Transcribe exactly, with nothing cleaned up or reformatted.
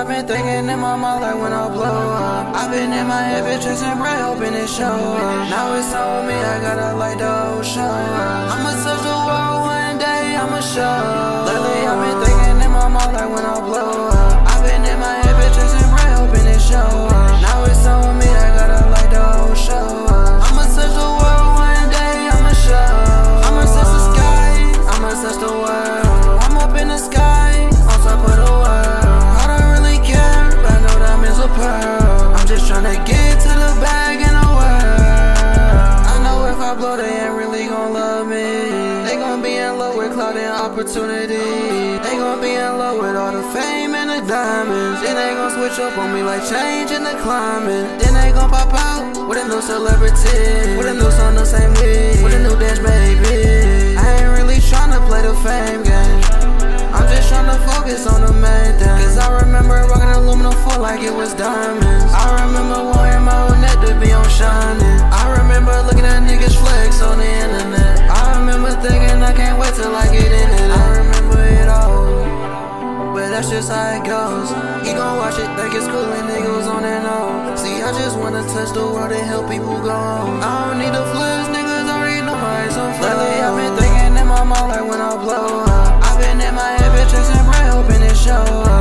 I've been thinking in my mind like when I blow up. I've been in my head, bitch, chasing bread, hoping it show up. Now it's on me, I gotta light the whole show up. I'ma touch the world one day, I'ma show. Lately I've been thinking in my mind like when I blow up. I've been in my head, bitch, chasing bread, hoping it show up. Now it's on me, I gotta light the whole show up. I'ma touch the world one day, I'ma show. I'ma touch the sky, I'ma touch the world. I'm up in the sky, on top of the world. I don't really care, I know diamonds are pearl. I'm just tryna get to the bag in the world. I know if I blow, they ain't really gon' love me. They gon' be in love with clout and opportunity. They gon' be in love with all the fame and the diamonds. Then they gon' switch up on me like changing the climate. Then they gon' pop out with a new celebrity, with a new song the same week, with a new dance, baby. I ain't really tryna play the fame game. I'm just tryna focus on the main thing. Cause I remember rocking aluminum foil like it was diamonds. I remember wanting my own net to be on shining. I remember looking at niggas flex on the internet. I remember thinking I can't wait till I get into that. I remember it all, but that's just how it goes. He gon' watch it, think it's cool and niggas on and on. See, I just wanna touch the world and help people go on. I don't need the flips, niggas already know my eyes on flow. Lately I've been thinking in my mind like when I blow up. I've been in my head, bitch, chasing bread, hoping it show up.